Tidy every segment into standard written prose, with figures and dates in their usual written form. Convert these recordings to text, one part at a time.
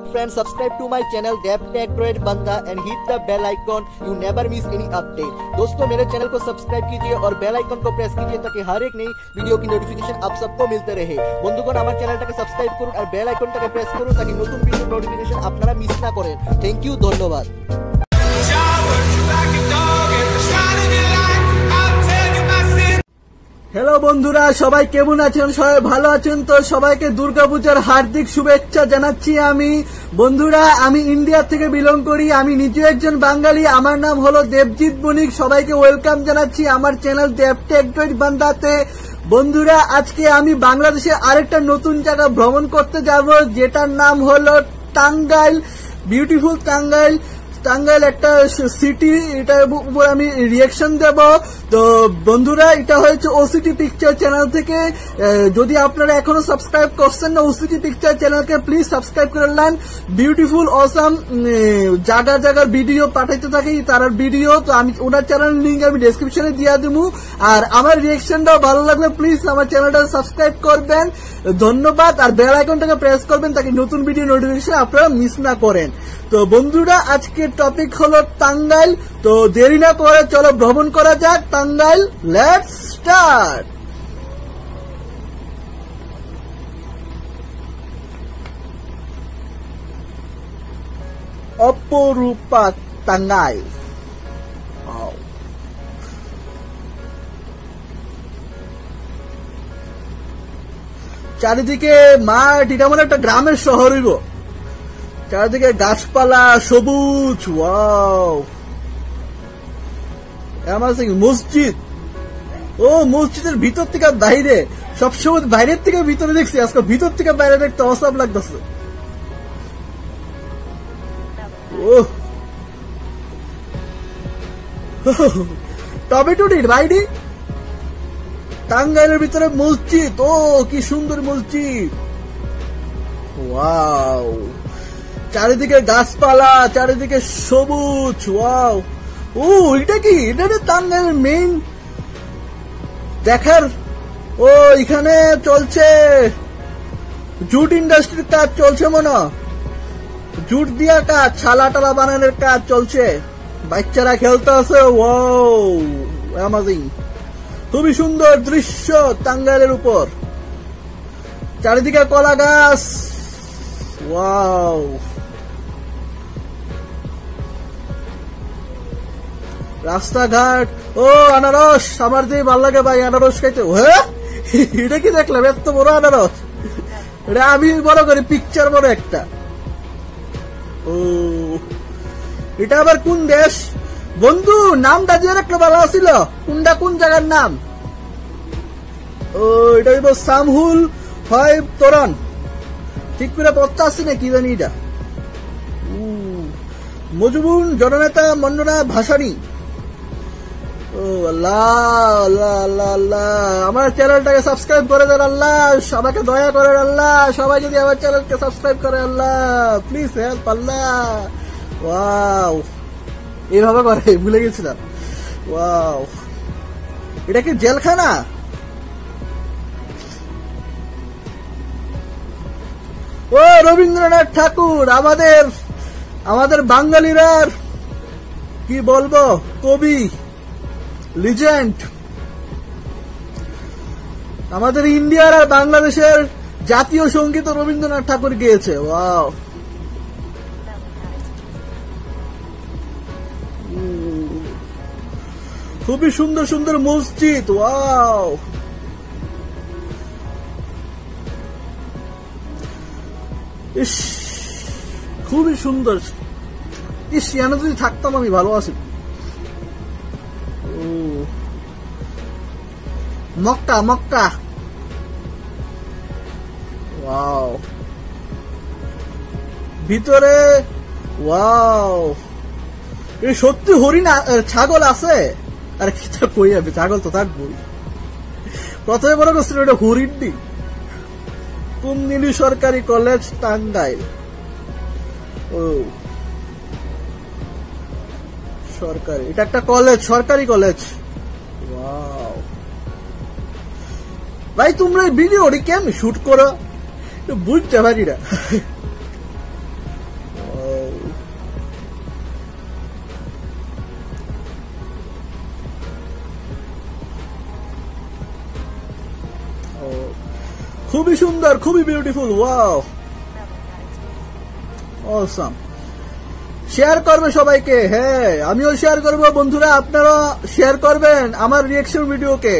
friends, subscribe to my channel Attribution Banda and hit the bell icon. You never miss any update. दोस्तों मेरे channel को subscribe कीजिए और bell icon को press कीजिए ताकि हर एक नई वीडियो की नोटिफिकेशन आप सबको मिलते रहे। বন্ধুগণ আমার চ্যানেলটাকে সাবস্ক্রাইব করুন আর বেল আইকনটাকে প্রেস করুন তাকি নতুন ভিডিওর নোটিফিকেশন আপনারা মিস না করেন। থ্যাংক ইউ, ধন্যবাদ। হ্যালো বন্ধুরা, সবাই কেমন আছেন? সবাই ভালো আছেন তো? সবাইকে দুর্গাপূজার হার্দিক শুভেচ্ছা জানাচ্ছি। আমি বন্ধুরা, আমি ইন্ডিয়া থেকে বিলং করি। আমি নিজে একজন বাঙালি। আমার নাম হলো দেবজিৎ বণিক। সবাইকে ওয়েলকাম জানাচ্ছি আমার চ্যানেল দেবটেক বান্দাতে। বন্ধুরা, আজকে আমি বাংলাদেশে আরেকটা নতুন জায়গা ভ্রমণ করতে যাব, যেটার নাম হলো টাঙ্গাইল। বিউটিফুল টাঙ্গাইল। টাঙ্গাইল একটা সিটি, এটার উপর আমি রিয়াকশন দেব। তো বন্ধুরা, এটা হয়েছে ওসিটি পিকচার চ্যানেল থেকে। যদি আপনারা এখনো সাবস্ক্রাইব করছেন না ওসিটি পিকচার চ্যানেলকে, প্লিজ সাবস্ক্রাইব করে নেন। বিউটিফুল অসাম জায়গার ভিডিও পাঠাইতে থাকি, তার ভিডিও। তো আমি ওনার চ্যানেল লিঙ্ক আমি ডেসক্রিপশনে দিয়ে দেবো। আর আমার রিয়াকশনটাও ভালো লাগলে প্লিজ আমার চ্যানেলটা সাবস্ক্রাইব করবেন। ধন্যবাদ। আর বেল আইকনটাকে প্রেস করবেন তাকে নতুন ভিডিও নোটিফিকেশন আপনারা মিস না করেন। তো বন্ধুরা, আজকের টপিক হলো টাঙ্গাইল। তো দেরি না করে চলো ভ্রমণ করা যাক টাঙ্গাইল। Let's start. অপরূপা টাঙ্গাইল। চারিদিকে মাঠ, এটা মানে একটা গ্রামের শহর হইব। চারিদিকে গাছপালা, সবুজ। ওয়াও, মসজিদ। ও মসজিদের ভিতর থেকে বাইরে, সবসময় বাইরের থেকে ভিতরে দেখছি, আজকে ভিতর থেকে বাইরে দেখতে অসাব লাগতেছে। ও টমেটো ডিট বাইডি। টাঙ্গাইলের ভিতরে মসজিদ। ও কি সুন্দর মসজিদ। ওয়াও, চারিদিকে গাছপালা, চারিদিকে সবুজ। ওয়াও, ও এটা কি? এটা টাঙ্গাইলের মেইন দেখার। ও এখানে চলছে জুট ইন্ডাস্ট্রির কাজ চলছে, মনে জুট দিয়া কাজ, ছালা টালা বানানোর কাজ চলছে। বাচ্চারা খেলতে আছে। Wow, amazing. খুবই সুন্দর দৃশ্য টাঙ্গাইলের উপর। চারিদিকে কলা গাছ। ওয়াও, রাস্তাঘাট। ও আনারস, আমার যে ভালো লাগে ভাই আনারস খাইতে। হ্যাঁ, এটা কি দেখলাম? এত বড় আনারস। এটা আমি বড় করি পিকচার বড় একটা। ও এটা আবার কোন দেশ বন্ধু? নামটা যে একটা ভালো ছিল, কোনটা কোন জায়গার নাম? ও এটা হইব সামহুল হয় তোরন, ঠিক করে পড়তে আসছি না কি জানি। এটা মজবুন জননেতা মন্ডনা ভাসানী। ও আল্লাহ আল্লাহ আল্লাহ আল্লাহ, আমার চ্যানেলটাকে সাবস্ক্রাইব করে দেন আল্লাহ, সবাইকে দয়া করেন আল্লাহ। সবাই যদি আমার চ্যানেলকে সাবস্ক্রাইব করে আল্লাহ, প্লিজ হেল্প আল্লাহ। ওয়াও, এইভাবে করে ভুলে গেছিলাম। ওয়াও, এটা কি জেলখানা? ও রবীন্দ্রনাথ ঠাকুর, আমাদের বাঙালিরা কি বলবো, কবি, লিজেন্ড। আমাদের ইন্ডিয়ার আর বাংলাদেশের জাতীয় সঙ্গীত রবীন্দ্রনাথ ঠাকুর গেয়েছে। ওয়াও, খুবই সুন্দর সুন্দর মসজিদ। ওয়াও, ইস খুবই সুন্দর। ইস এখানে যদি থাকতাম আমি, ভালো আছি। Mecca Mecca. ওয়াও, ভিতরে। ওয়াও, এই সত্যি হরিণ ছাগল আছে। আর কি তা কই যাবে, ছাগল তো থাকবই। প্রথমে মনে করছিল এটা হরিণ নি। কুমনিলি সরকারি কলেজ টাঙ্গাইল। ও সরকারি, এটা একটা কলেজ, সরকারি কলেজ। ওয়াও ভাই, তোমরা এই ভিডিওটি কেমন শুট করো বুঝতে পারি না। খুবই সুন্দর, খুবই বিউটিফুল। Wow, awesome. শেয়ার করবে সবাইকে। হ্যাঁ, আমিও শেয়ার করব। বন্ধুরা আপনারা শেয়ার করবেন আমার রিঅ্যাকশন ভিডিওকে।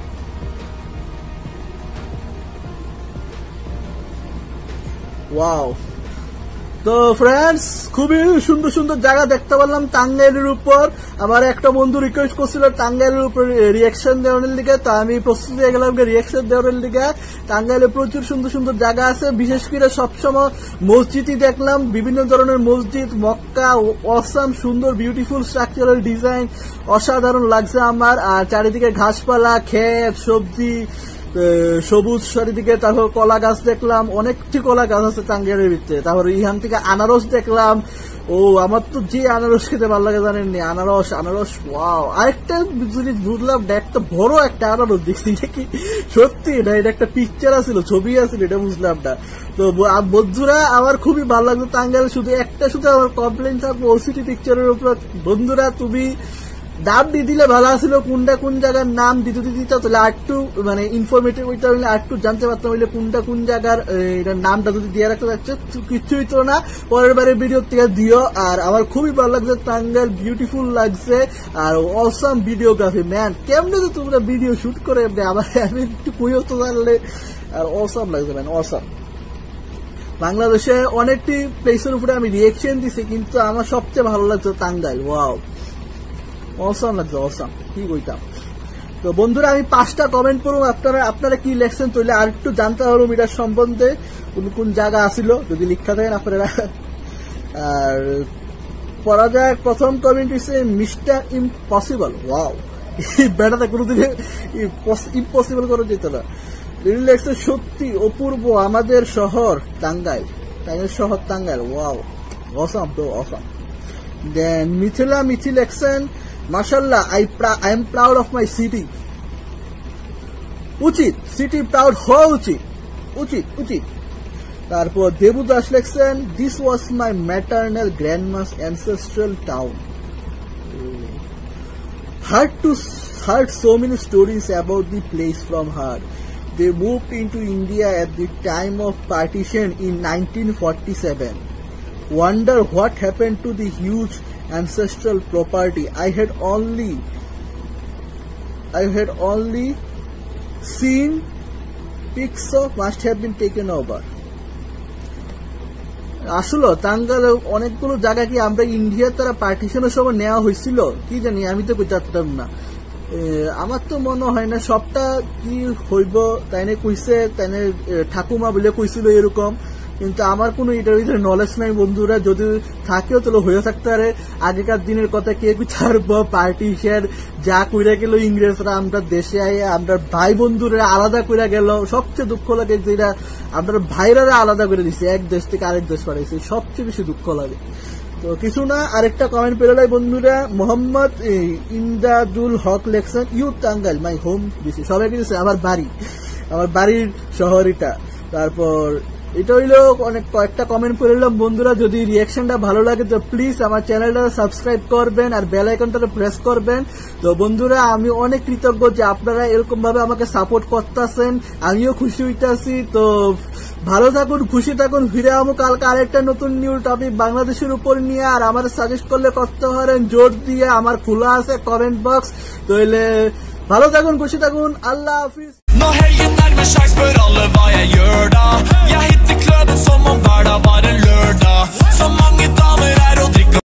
ওয়াও। তো ফ্রেন্ডস, খুবই সুন্দর সুন্দর জায়গা দেখতে পারলাম টাঙ্গাইলের উপর। আমার একটা বন্ধু রিকোয়েস্ট করছিল টাঙ্গাইলের উপর রিঅ্যাকশন দেওয়ার দিকে, তো আমি প্রস্তুত হয়ে গেলাম রিঅ্যাকশন দেওয়ার দিকে। টাঙ্গাইলে প্রচুর সুন্দর সুন্দর জায়গা আছে, বিশেষ করে সবসময় মসজিদই দেখলাম, বিভিন্ন ধরনের মসজিদ, মক্কা, অসাম, সুন্দর বিউটিফুল স্ট্রাকচারাল ডিজাইন, অসাধারণ লাগছে আমার। আর চারিদিকে ঘাসপালা, ক্ষেত, সবজি, সবুজ চারিদিকে। তারপর কলা গাছ দেখলাম, অনেকটি কলা গাছ আছে টাঙ্গাইলের ভিতরে। তারপর ইহান থেকে আনারস দেখলাম। ও, আমার তো যে আনারস খেতে ভালো লাগে জানেননি, আনারস। ওয়াও। আরেকটা জিনিস বুঝলাম, একটা বড় একটা আনারস দেখছি, এটা কি সত্যি না এটা একটা পিকচার আছিল, ছবি আছিল, এটা বুঝলাম না। তো বন্ধুরা আমার খুবই ভালো লাগলো টাঙ্গাইল। শুধু আমার কমপ্লেন থাকবো ওসিটি পিকচারের উপর। বন্ধুরা তুমি নাম দিয়ে দিলে ভালো ছিল, কোনটা কোন জায়গার নাম দিতে তাহলে আরেকটু মানে ইনফরমেটিভ হইতে হইলে আরেকটু জানতে পারতাম, হইলে কোনটা কোন জায়গার এটার নামটা যদি দিয়ে রাখতে যাচ্ছে কিছুই তো না। পরের বারের ভিডিও থেকে দিও। আর আমার খুবই ভালো লাগছে, টাঙ্গাইল বিউটিফুল লাগছে। আর অসাম ভিডিওগ্রাফি, ম্যান কেমনে তো তোমরা ভিডিও শুট করে আবার আমি একটু কইও তো জানলে। আর অসাম লাগছে ম্যান, অসাম। বাংলাদেশে অনেকটি প্লেসের উপরে আমি রিয়েকশন দিছি, কিন্তু আমার সবচেয়ে ভালো লাগছে টাঙ্গাইল। ওয়াও, অসাম লাগছে, অসাম, কি কইতাম। তো বন্ধুরা আমি 5টা কমেন্ট করব, আপনারা কি লেখছেন তাহলে আর একটু জানতে পারবো এটার সম্বন্ধে, কোন কোন জায়গা আসিল যদি লিখা থাকেন আপনারা। আর পড়া যায়। প্রথম কমেন্ট হচ্ছে মিস্টার ইম্পসিবল। ওয়াও, বেটাটা কোনোদিন ইম্পসিবল করে যেত না। লেখছে সত্যি অপূর্ব আমাদের শহর টাঙ্গাইল, শহর টাঙ্গাইল। ওয়াও, অসাম, তো awesome. Then Mithil action, mashallah, I am proud of my city. উচিত, city proud হওয়া উচিত, উচিত। তারপর দেবুদাস লেখছেন, this was my maternal grandma's ancestral town. Heard so many stories about the place from her. They moved into India at the time of partition in 1947. Wonder what happened to the huge ancestral property. I had only seen pics of, must have been taken over. আসলে টাঙ্গাইলে অনেকগুলো জায়গা কি আমরা ইন্ডিয়ার তারা পার্টিশনের সময় নেওয়া হয়েছিল কি জানি, আমি তো জানতাম না। আমার তো মনে হয় না সবটা কি হইব, তাইনে কইছে, তাইনে ঠাকুমা বলে কইছিল এরকম, কিন্তু আমার কোনো এটার ভিতরে নলেজ নাই। বন্ধুরা যদি থাকেও তাহলে হয়ে থাকতে পারে। আগেকার দিনের কথা কে বিচারব, পার্টিশন যা কইরা গেল ইংরেজরা, আমরা দেশে আই আমরা ভাই বন্ধুরা আলাদা কইরা গেল। সবচেয়ে দুঃখ লাগে যেটা আমরা ভাইরা আলাদা করে দিচ্ছে, এক দেশ থেকে আরেক দেশ পাঠাইছে, সবচেয়ে বেশি দুঃখ লাগে। তো কিছু না, আরেকটা কমেন্ট পেলে নাই বন্ধুরা। মোহাম্মদ ইমদাদুল হক লেখছেন, ইউ টাঙ্গাইল মাই হোম দিছে, সবাইকে দিচ্ছে আমার বাড়ির শহর এটা। তারপর এটা হইলো অনেক কয়েকটা কমেন্ট করে নিলাম। বন্ধুরা যদি রিয়াকশনটা ভালো লাগে তো প্লিজ আমার চ্যানেলটা সাবস্ক্রাইব করবেন আর বেল আইকনটা প্রেস করবেন। তো বন্ধুরা আমি অনেক কৃতজ্ঞ যে আপনারা এরকম ভাবে আমাকে সাপোর্ট করতেছেন, আমিও খুশি হইতাছি। তো ভালো থাকুন, খুশি থাকুন। ফিরে আমো কালকে আরেকটা নতুন নিউ টপিক বাংলাদেশের উপর নিয়ে। আর আমার সাজেস্ট করলে করতে পারেন, জোর দিয়ে আমার খোলা আছে কমেন্ট বক্স। তো ভালো থাকুন, খুশি থাকুন, আল্লাহ হাফিজ। Nå heier nærmer seg, spør alle hva jeg gjør da. Jeg hitter